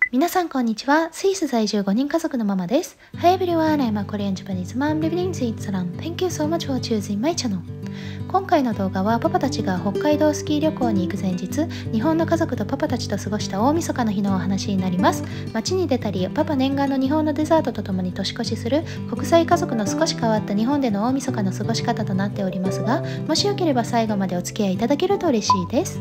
皆さんこんにちは。スイス在住5人家族のママです。Hi everyone, I'm a Korean Japanese mom living in Switzerland. Thank you so much for choosing my channel. 今回の動画はパパたちが北海道スキー旅行に行く前日、日本の家族とパパたちと過ごした大晦日の日のお話になります。街に出たり、パパ念願の日本のデザートとともに年越しする国際家族の少し変わった日本での大晦日の過ごし方となっておりますが、もしよければ最後までお付き合いいただけると嬉しいです。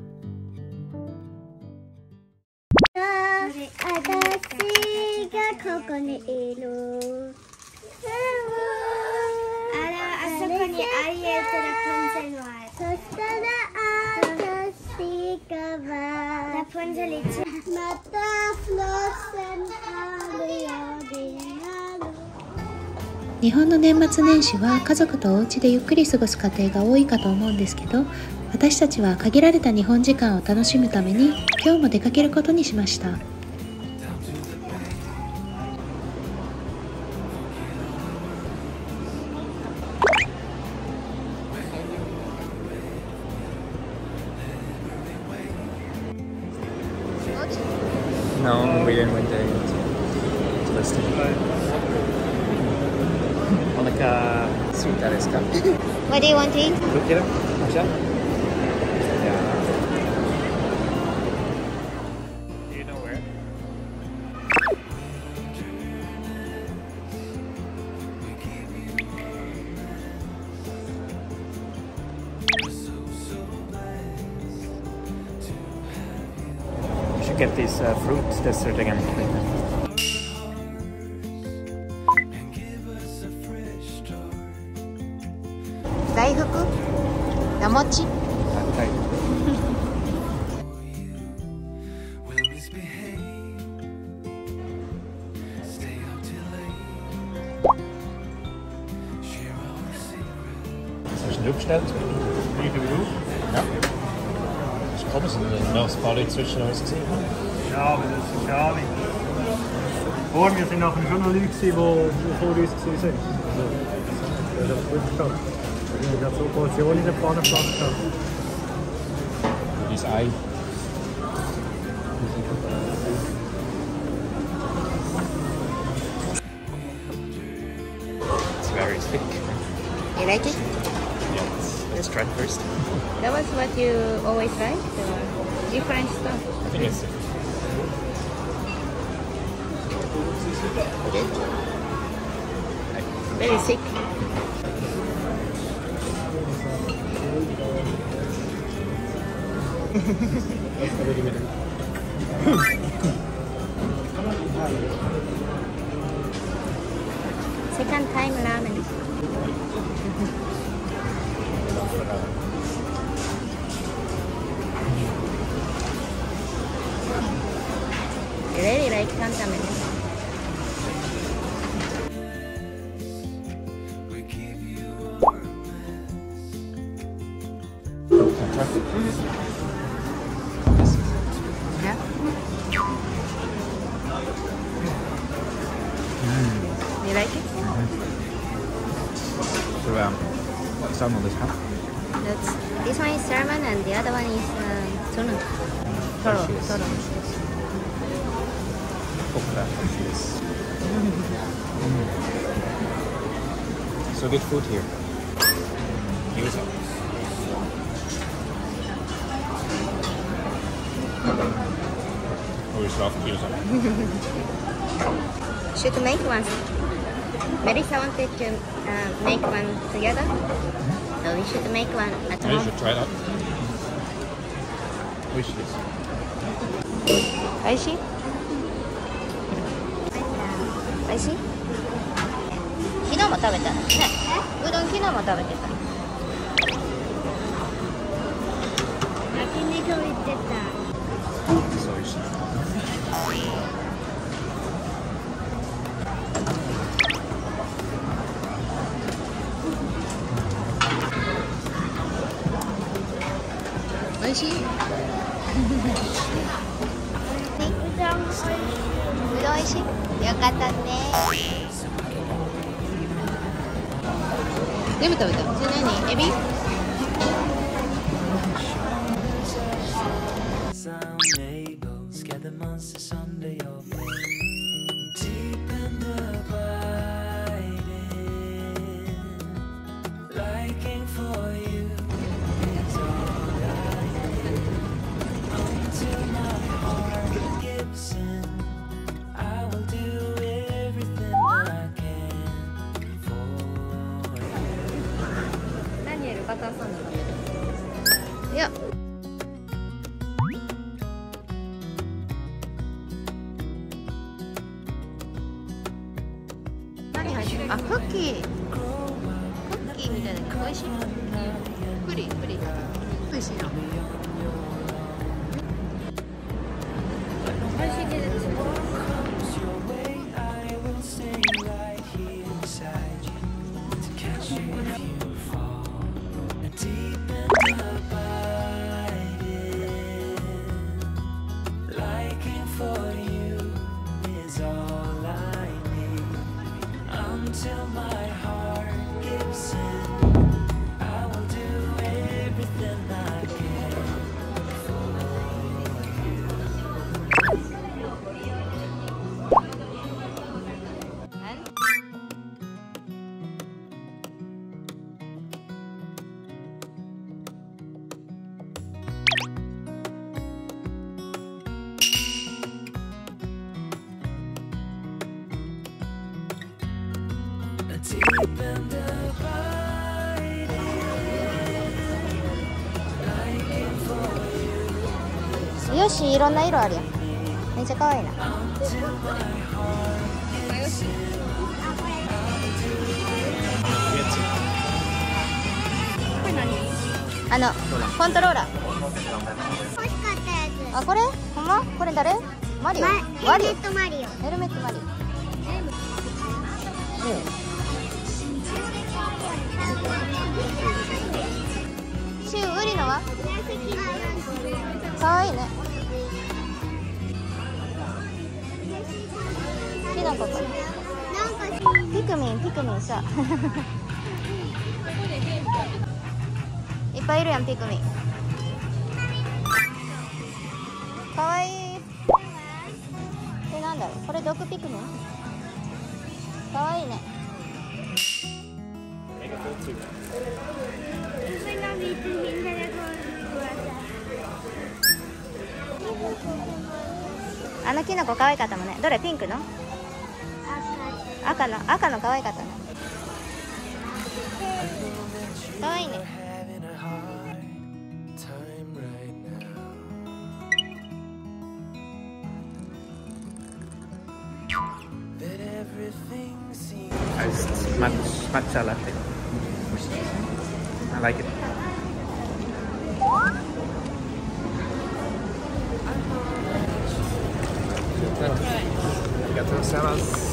私がここにいる。あそこにアリエルとラプンツェルはそしたら私がラプンツェルまたフローセンあるようになる。 日本の年末年始は家族とお家でゆっくり過ごす家庭が多いかと思うんですけど、私たちは限られた日本時間を楽しむために今日も出かけることにしました。 No, we didn't went there yet. It's listed. お腹すいたですか? What do you want to eat? Look at him. Watch out. Yeah. Do you know where? You should get these fruit dessert again. 大福、なもち。 Schnell. Wie du? Ja. Ich komme so noch ein paar zwischen uns gesehen. Ja, aber das ist ja nicht. Vor mir sind nachher schon noch Leute, die vor uns waren. Also, das hat gut geklappt. Ich habe so Portionen in der Pfanne gepackt. Dieses Ei. It's very thick. You like it? Let's try it first. That was what you always like? Different stuff? I think it's different. Okay. Very thick. Second time ramen. I really like tantamen. Yeah. You like it? So, salmon this half. This one is salmon and the other one is tuna. Toro. So good food here. Gyoza. Always love gyoza. Should make one. Melissa wanted to make one together. So we should make one at You home. should try that. Wish this. おいしい？おいしい？昨日も食べたのね。うどん昨日も食べてた。焼肉行ってた。 So you should. 美味しい。うどん美味しい。よかったね。全部食べた。それ何？エビ？ monsters under your bed. Deep and abiding, liking for you is all I need. Until my heart gives in, I will do everything I can for you. ダニエルバターサンド食べる。いや。何入ってる？あ、クッキー。クッキーみたいな。美味しい。プリン。美味しいな。美味しいけど。 Until my heart gives in, I will do everything I can for you. Deep and abiding, liking for you. よし、いろんな色あるやん。めっちゃ可愛いな。 Until my heart gives in, コントローラー。 欲しかったやつ。 あ、これ？ほんま？これ誰？マリオ？ ヘルメットマリオ。 ヘルメットマリオ。シュウ、ウリノは？可愛いね。キノコか。ピクミンさ。いっぱいいるやん、ピクミン。可愛い。これなんだろう？これ毒ピクミン？可愛いね。あのキノコ可愛かったもんね。どれ？ピンクの？赤の可愛かったね。可愛いね。 having a hard time right now. That everything seems Iced matcha latte. I like it. ありがとうございます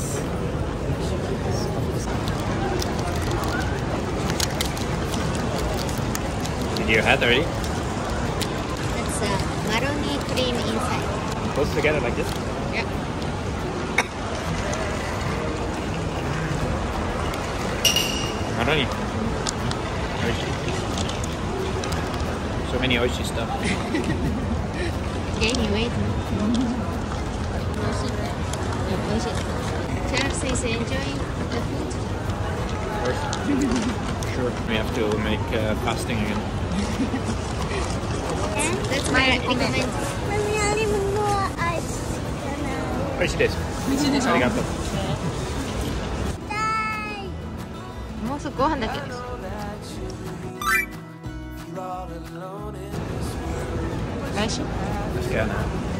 。Did you have already? That's maroni cream inside. Close together like this? Yeah. Maroni. Oishi. So many oishi stuff. Gaining weight. Charles is enjoying the food. Sure. We have to make fasting again. That's my recommend. 美味しいです。ありがとう。 もうすぐご飯だけです。 you're all alone in this world. 来週 Gerne.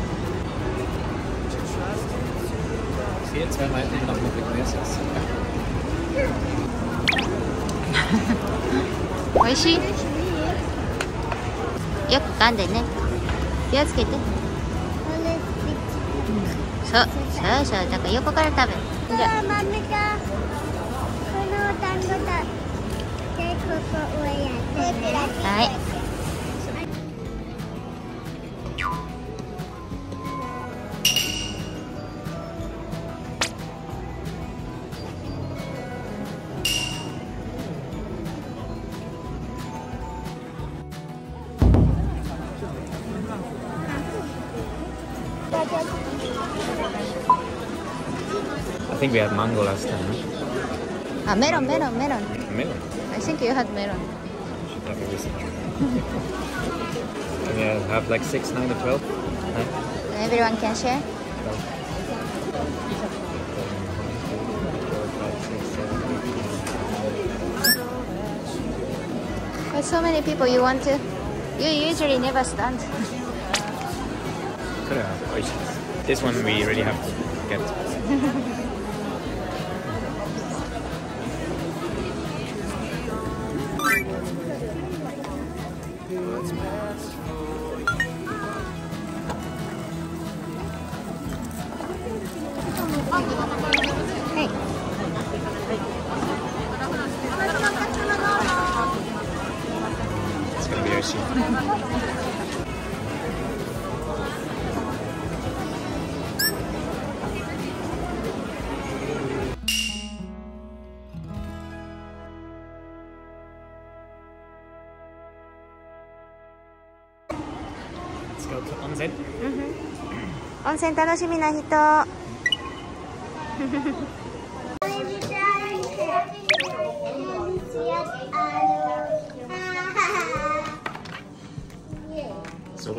Jetzt werden wir endlich noch mit Iglesias. 美味しい？よく噛んでね。気をつけて。そう、だから横から食べる。じゃあ。 豆だ。この団子だ。で、ここをやって。 はい。 大家。 I think we had mango last time. Ah, melon. Melon. I think you had melon. Should have a research. Can you have like 6, 9 or 12? Everyone can share. But so many people you want to. You usually never stand. Could have. This one we really have to get. Hey. It's gonna be Yoshi. Let's go to onsen. 温泉楽しみな人。 So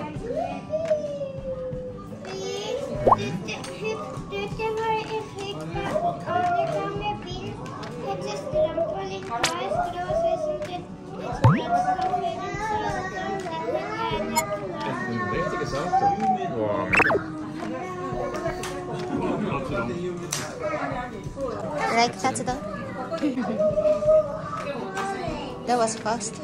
wow. Like katsudon. That was fast.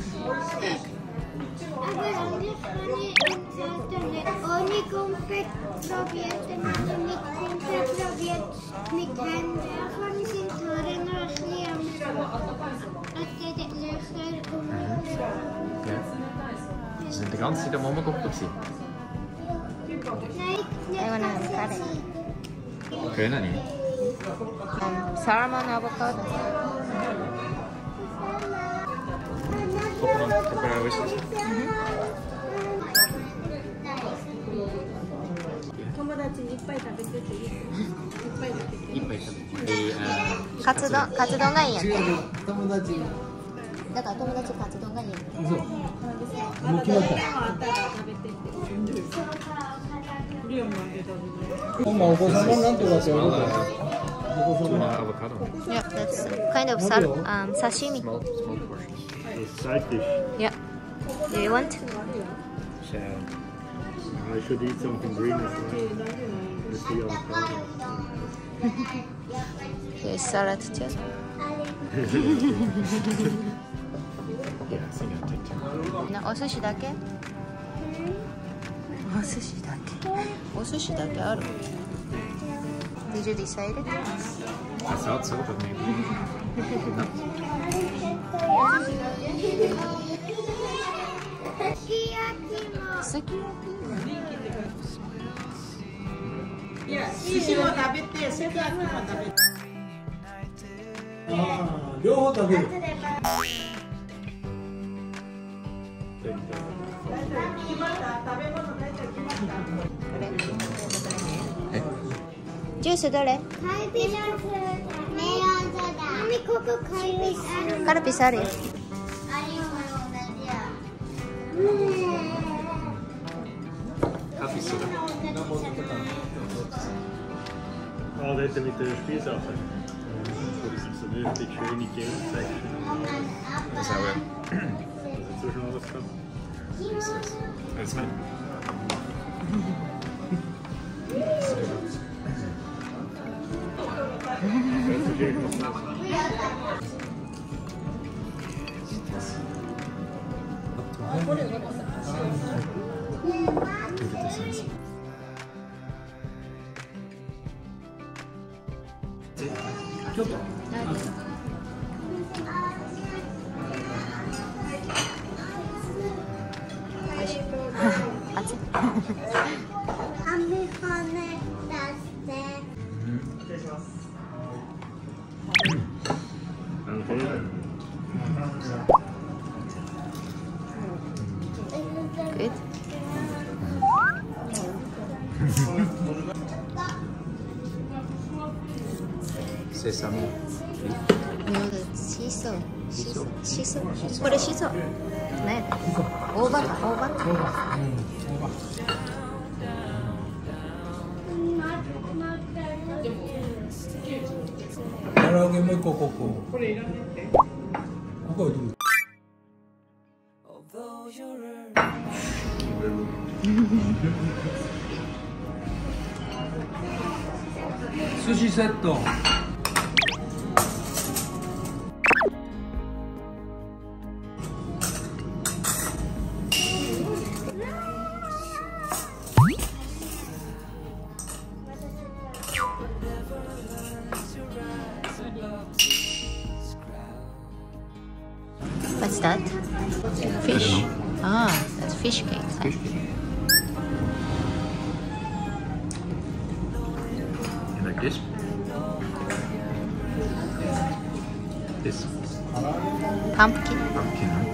Ohne Gumpet probiert man mit Gumpet probiert mit Händen. Davon sind Tore noch schlimm. Das geht löcher Okay. Sie sind die ganze Zeit am Momogruppe gewesen. Nein, I wanna have curry. Können nicht. Salmon avocado. Coconut wishes. いっぱい食べて。 カツ丼がいいんやって。だから友達カツ丼がいいんやって。 もう決まった。今お子様なんとかってことだよ。 Avocado. Yeah, that's kind of sashimi. Small portion. Side dish. Yeah. Do you want? So, I should eat something green as well. With the avocado. There's salad too. yeah, I think I'll take two. お寿司だけ？お寿司だけ？お寿司だけある？ Did you decide it? I thought so, but maybe not. Ah, 両方食べる。 ジュースどれ？ カルピス、メロンソーダ。ここカルピスある。 カルピスあるよ。 Kaffee soda. Ah, dort mit der Spielsache. So eine richtig schöne Game-Section. Das haben wir. Hast du schon alles gehabt? That's fine. Good. セサミ。 シソ。シソ。これシソ。ね。大葉。 唐揚げもう一個ここ。これいらないって。ここはどう？寿司セット。 What's that? Fish. Ah, that's fish cake. Fish cake. You like this? This. Pumpkin. Pumpkin, huh?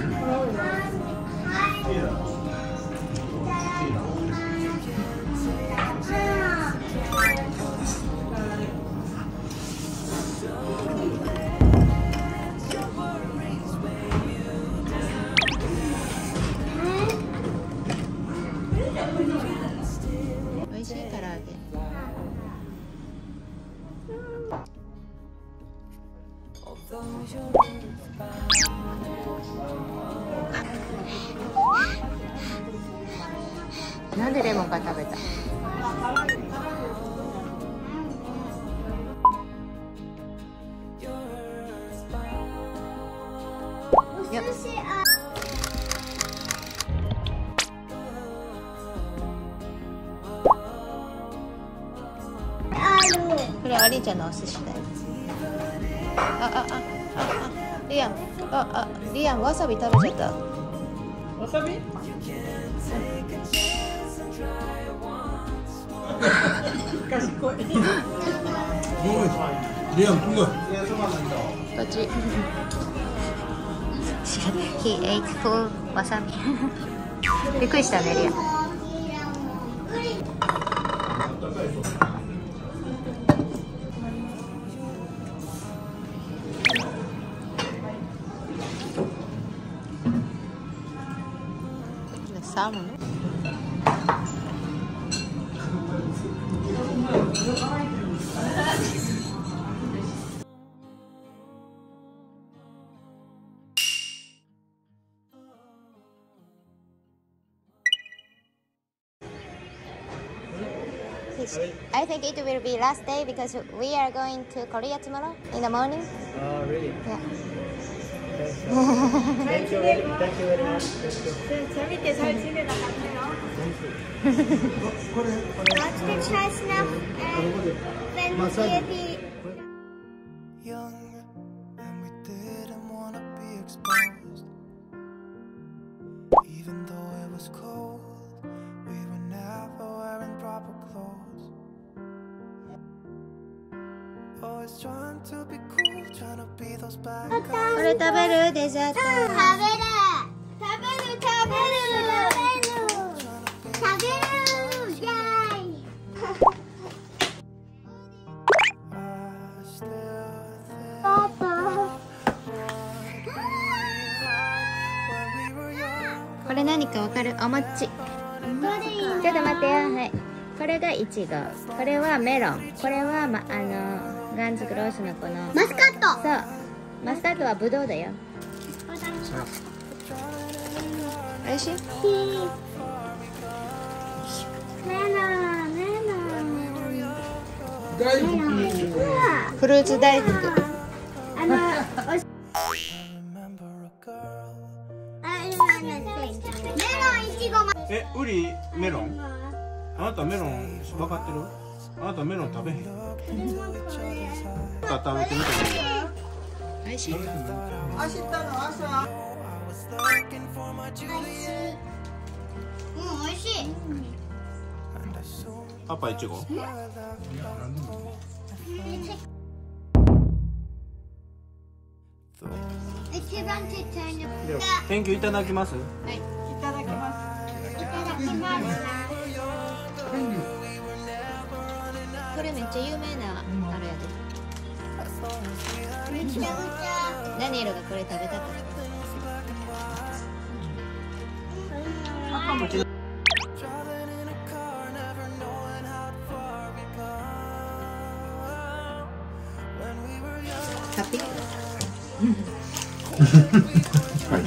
Although なんでレモンから食べた？これアリーちゃんのお寿司だよ。リアン、リアンわさび食べちゃった。 わさび？賢い。リアン、こっち。He ate full わさび。びっくりしたね、リアン。Salmon. I think it will be last day because we are going to Korea tomorrow in the morning. Oh, really? Yeah. Thank you very much. 재밌게 잘 지내나갔네요. Watch the chestnut and Fancy. young, and we didn't want to be exposed. Even though it was cold, we were never wearing proper clothes. Always trying to be cool, trying to be those bad guys. これ食べる？デザート。これ何かわかる？お餅。ちょっと待ってよ。はい。これがイチゴ。これはメロン。これはガンズクロースのこのマスカット。 そう。マスカットはブドウだよ。おいしい？ 大福。 フルーツ大福。 ウリメロン？あなたメロン分かってる？あなたメロン食べへん？食べてみてもいいよ。 おいしい？ 明日の朝。 おいしい。 パパイチゴ？ 一番ちっちゃいの。 天気いただきます。 はい。 いただきます。 これめっちゃ有名なあれやで。 めちゃめちゃダニエルがこれ食べたかった。買ってきてください。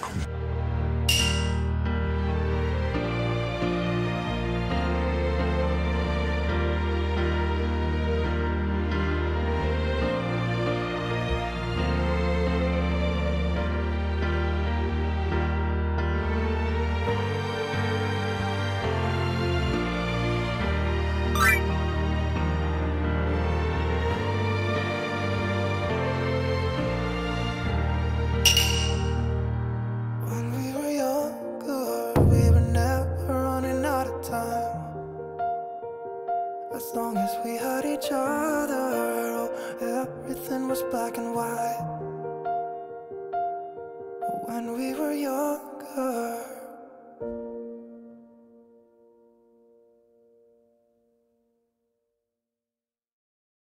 As long as we had each other, oh, everything was black and white. When we were younger.